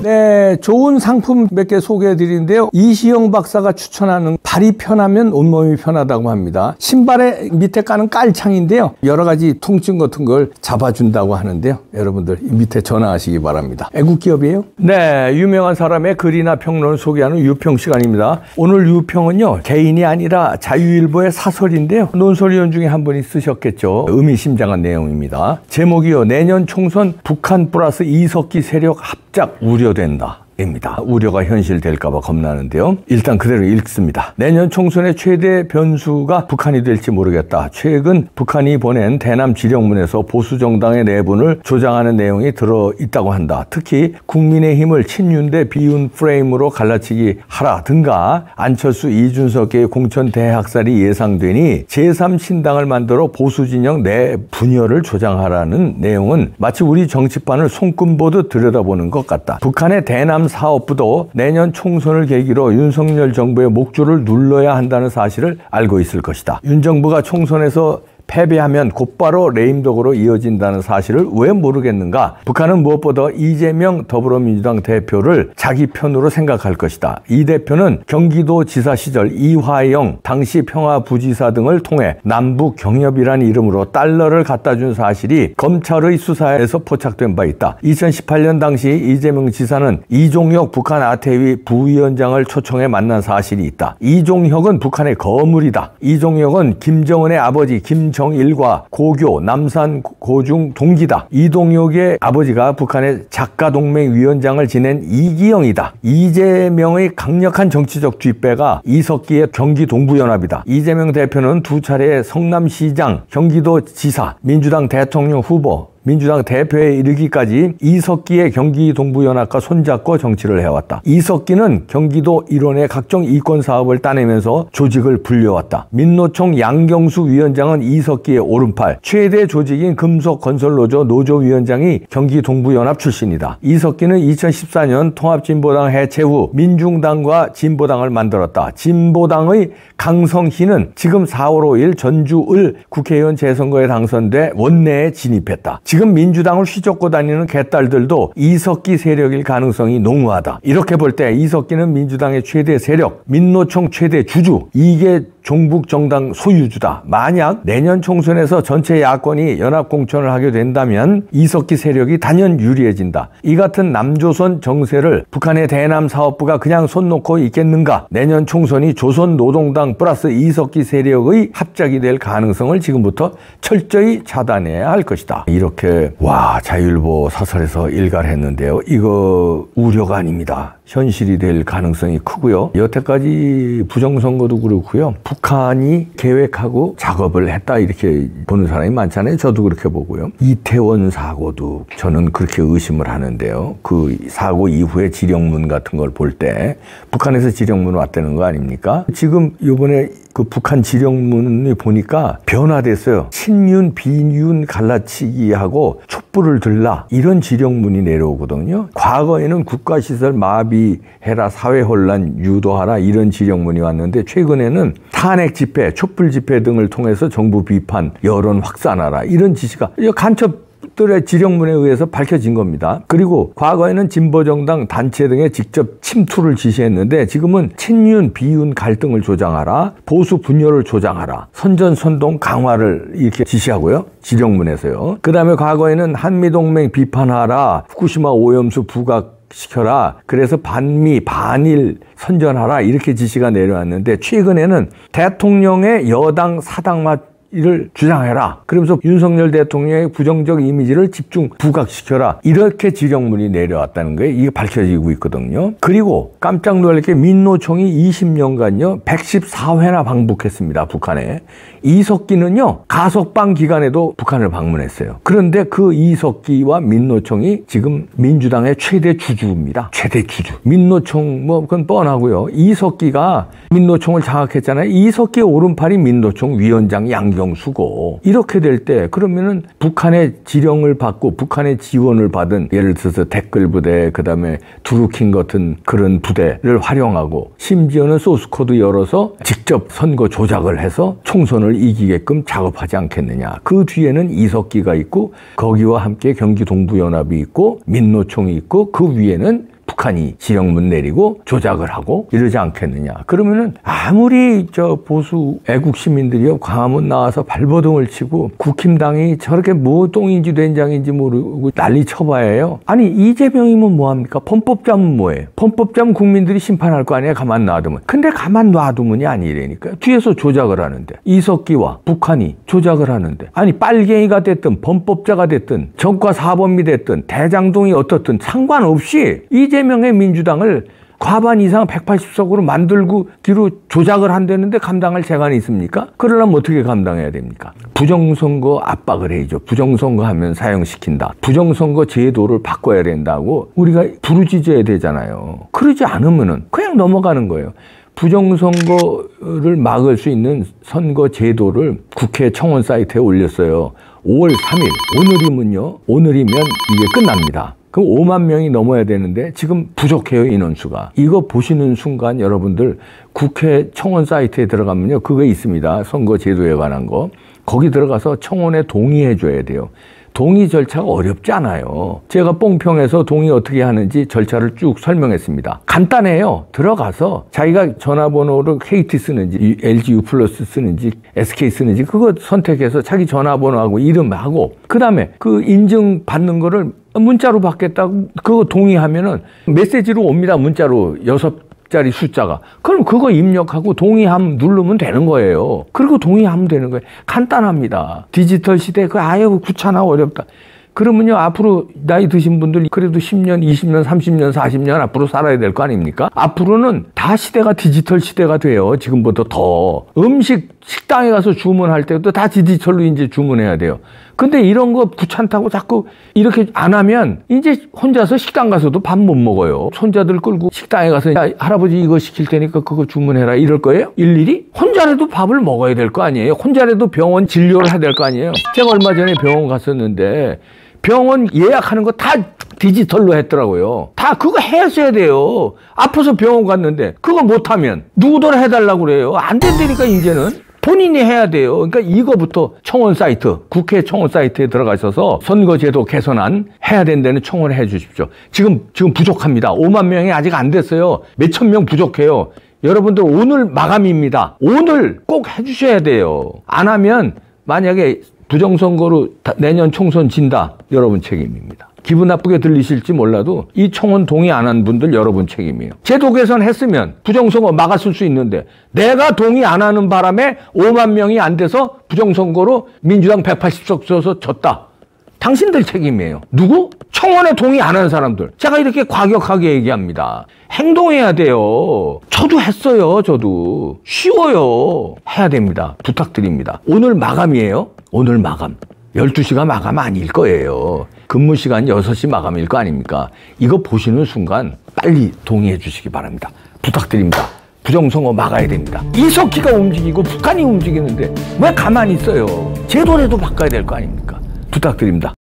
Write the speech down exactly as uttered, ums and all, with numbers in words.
네, 좋은 상품 몇 개 소개해 드리는데요. 이시영 박사가 추천하는 발이 편하면 온몸이 편하다고 합니다. 신발의 밑에 까는 깔창인데요. 여러 가지 통증 같은 걸 잡아준다고 하는데요. 여러분들 이 밑에 전화하시기 바랍니다. 애국 기업이에요? 네, 유명한 사람의 글이나 평론을 소개하는 유평 시간입니다. 오늘 유평은요, 개인이 아니라 자유일보의 사설인데요. 논설위원 중에 한 분이 쓰셨겠죠. 의미심장한 내용입니다. 제목이요, 내년 총선 북한 플러스 이석기 세력 합작 우려된다. 입니다. 우려가 현실될까봐 겁나는데요. 일단 그대로 읽습니다. 내년 총선의 최대 변수가 북한이 될지 모르겠다. 최근 북한이 보낸 대남 지령문에서 보수정당의 내분을 조장하는 내용이 들어있다고 한다. 특히 국민의힘을 친윤 대 비윤 프레임으로 갈라치기 하라든가 안철수 이준석의 공천 대학살이 예상되니 제삼 신당을 만들어 보수진영 내 분열을 조장하라는 내용은 마치 우리 정치판을 손금 보듯 들여다보는 것 같다. 북한의 대남 사업부도 내년 총선을 계기로 윤석열 정부의 목줄을 눌러야 한다는 사실을 알고 있을 것이다. 윤 정부가 총선에서 패배하면 곧바로 레임덕으로 이어진다는 사실을 왜 모르겠는가? 북한은 무엇보다 이재명 더불어민주당 대표를 자기 편으로 생각할 것이다. 이 대표는 경기도 지사 시절 이화영 당시 평화부지사 등을 통해 남북 경협이라는 이름으로 달러를 갖다 준 사실이 검찰의 수사에서 포착된 바 있다. 이천십팔 년 당시 이재명 지사는 이종혁 북한 아태위 부위원장을 초청해 만난 사실이 있다. 이종혁은 북한의 거물이다. 이종혁은 김정은의 아버지 김정 정일과 고교, 남산 고중 동기다. 이동혁의 아버지가 북한의 작가동맹위원장을 지낸 이기영이다. 이재명의 강력한 정치적 뒷배가 이석기의 경기동부연합이다. 이재명 대표는 두 차례 성남시장, 경기도지사, 민주당 대통령 후보, 민주당 대표에 이르기까지 이석기의 경기동부연합과 손잡고 정치를 해왔다. 이석기는 경기도 일원의 각종 이권 사업을 따내면서 조직을 불려왔다. 민노총 양경수 위원장은 이석기의 오른팔, 최대 조직인 금속건설노조 노조위원장이 경기동부연합 출신이다. 이석기는 이천십사 년 통합진보당 해체 후 민중당과 진보당을 만들었다. 진보당의 강성희는 지금 사월 오일 전주을 국회의원 재선거에 당선돼 원내에 진입했다. 지금 민주당을 휘젓고 다니는 개딸들도 이석기 세력일 가능성이 농후하다. 이렇게 볼 때 이석기는 민주당의 최대 세력, 민노총 최대 주주, 이게 종북정당 소유주다. 만약 내년 총선에서 전체 야권이 연합공천을 하게 된다면 이석기 세력이 단연 유리해진다. 이 같은 남조선 정세를 북한의 대남 사업부가 그냥 손 놓고 있겠는가? 내년 총선이 조선노동당 플러스 이석기 세력의 합작이 될 가능성을 지금부터 철저히 차단해야 할 것이다. 이렇게 와 자유일보 사설에서 일가를 했는데요. 이거 우려가 아닙니다. 현실이 될 가능성이 크고요. 여태까지 부정선거도 그렇고요. 북한이 계획하고 작업을 했다 이렇게 보는 사람이 많잖아요. 저도 그렇게 보고요. 이태원 사고도 저는 그렇게 의심을 하는데요. 그 사고 이후에 지령문 같은 걸 볼 때 북한에서 지령문 왔다는 거 아닙니까? 지금 이번에 그 북한 지령문이 보니까 변화됐어요. 친윤, 비윤 갈라치기하고 촛불을 들라 이런 지령문이 내려오거든요. 과거에는 국가시설 마비해라, 사회혼란 유도하라 이런 지령문이 왔는데 최근에는 탄핵 집회, 촛불 집회 등을 통해서 정부 비판, 여론 확산하라 이런 지시가 간첩 들의 지령문에 의해서 밝혀진 겁니다. 그리고 과거에는 진보정당 단체 등에 직접 침투를 지시했는데 지금은 친윤, 비윤 갈등을 조장하라, 보수 분열을 조장하라, 선전선동 강화를 이렇게 지시하고요. 지령문에서요. 그 다음에 과거에는 한미동맹 비판하라, 후쿠시마 오염수 부각 시켜라. 그래서 반미, 반일 선전하라 이렇게 지시가 내려왔는데 최근에는 대통령의 여당 사당마 이를 주장해라. 그러면서 윤석열 대통령의 부정적 이미지를 집중 부각시켜라. 이렇게 지령문이 내려왔다는 거예요. 이게 밝혀지고 있거든요. 그리고 깜짝 놀랄게 민노총이 이십 년간요. 백십사 회나 방북했습니다. 북한에. 이석기는요. 가석방 기간에도 북한을 방문했어요. 그런데 그 이석기와 민노총이 지금 민주당의 최대 주주입니다. 최대 주주. 민노총 뭐 그건 뻔하고요. 이석기가 민노총을 장악했잖아요. 이석기의 오른팔이 민노총 위원장 양경수고 이렇게 될 때 그러면은 북한의 지령을 받고 북한의 지원을 받은 예를 들어서 댓글 부대 그다음에 두루킹 같은 그런 부대를 활용하고 심지어는 소스코드 열어서 직접 선거 조작을 해서 총선을 이기게끔 작업하지 않겠느냐. 그 뒤에는 이석기가 있고 거기와 함께 경기동부연합이 있고 민노총이 있고 그 위에는 북한이 지령문 내리고 조작을 하고 이러지 않겠느냐. 그러면은 아무리 저 보수 애국 시민들이요 광화문 나와서 발버둥을 치고 국힘당이 저렇게 뭐 똥인지 된장인지 모르고 난리 쳐봐야요. 아니 이재명이면 뭐합니까? 범법자면 뭐예요? 범법자면 국민들이 심판할 거 아니에요. 가만 놔두면. 근데 가만 놔두면이 아니라니까. 뒤에서 조작을 하는데 이석기와 북한이 조작을 하는데 아니 빨갱이가 됐든 범법자가 됐든 정과 사범이 됐든 대장동이 어떻든 상관없이 이재명의 민주당을 과반 이상 백팔십 석으로 만들고 기로 조작을 한다는데 감당할 재간이 있습니까? 그러려면 어떻게 감당해야 됩니까? 부정선거 압박을 해야죠. 부정선거 하면 사형시킨다. 부정선거 제도를 바꿔야 된다고 우리가 부르짖어야 되잖아요. 그러지 않으면은 그냥 넘어가는 거예요. 부정선거를 막을 수 있는 선거 제도를 국회 청원 사이트에 올렸어요. 오월 삼일 오늘이면요. 오늘이면 이게 끝납니다. 그럼 오만 명이 넘어야 되는데 지금 부족해요, 인원수가. 이거 보시는 순간 여러분들 국회 청원 사이트에 들어가면요. 그거 있습니다. 선거 제도에 관한 거. 거기 들어가서 청원에 동의해 줘야 돼요. 동의 절차가 어렵지 않아요. 제가 뽕평에서 동의 어떻게 하는지 절차를 쭉 설명했습니다. 간단해요. 들어가서 자기가 전화번호를 케이티 쓰는지 엘지 유 플러스 쓰는지 에스케이 쓰는지 그거 선택해서 자기 전화번호하고 이름하고 그다음에 그 인증 받는 거를 문자로 받겠다고 그거 동의하면은 메시지로 옵니다. 문자로 여섯 짜리 숫자가. 그럼 그거 입력하고 동의함 누르면 되는 거예요. 그리고 동의하면 되는 거예요. 간단합니다. 디지털 시대 그 아유 귀찮아 어렵다. 그러면요 앞으로 나이 드신 분들 그래도 십 년, 이십 년, 삼십 년, 사십 년 앞으로 살아야 될 거 아닙니까? 앞으로는 다 시대가 디지털 시대가 돼요. 지금보다 더. 음식 식당에 가서 주문할 때도 다 디지털로 이제 주문해야 돼요. 근데 이런 거 귀찮다고 자꾸 이렇게 안 하면 이제 혼자서 식당 가서도 밥 못 먹어요. 손자들 끌고 식당에 가서 야, 할아버지 이거 시킬 테니까 그거 주문해라 이럴 거예요? 일일이? 혼자라도 밥을 먹어야 될 거 아니에요? 혼자라도 병원 진료를 해야 될 거 아니에요? 제가 얼마 전에 병원 갔었는데 병원 예약하는 거 다 디지털로 했더라고요. 다 그거 했어야 돼요. 아파서 병원 갔는데 그거 못하면 누구더라 해달라고 그래요. 안 된다니까 이제는. 본인이 해야 돼요. 그러니까 이거부터 청원 사이트, 국회 청원 사이트에 들어가셔서 선거제도 개선안 해야 된다는 청원을 해 주십시오. 지금, 지금 부족합니다. 오만 명이 아직 안 됐어요. 몇천 명 부족해요. 여러분들 오늘 마감입니다. 오늘 꼭 해주셔야 돼요. 안 하면 만약에 부정선거로 내년 총선 진다. 여러분 책임입니다. 기분 나쁘게 들리실지 몰라도 이 청원 동의 안 한 분들 여러분 책임이에요. 제도 개선했으면 부정선거 막았을 수 있는데 내가 동의 안 하는 바람에 오만 명이 안 돼서 부정선거로 민주당 백팔십 석 써서 졌다. 당신들 책임이에요. 누구? 청원에 동의 안 한 사람들. 제가 이렇게 과격하게 얘기합니다. 행동해야 돼요. 저도 했어요. 저도. 쉬워요. 해야 됩니다. 부탁드립니다. 오늘 마감이에요. 오늘 마감. 열두 시가 마감 아닐 거예요. 근무 시간 여섯 시 마감일 거 아닙니까? 이거 보시는 순간 빨리 동의해 주시기 바랍니다. 부탁드립니다. 부정선거 막아야 됩니다. 이석기가 움직이고 북한이 움직이는데 왜 가만히 있어요? 제도라도 바꿔야 될 거 아닙니까? 부탁드립니다.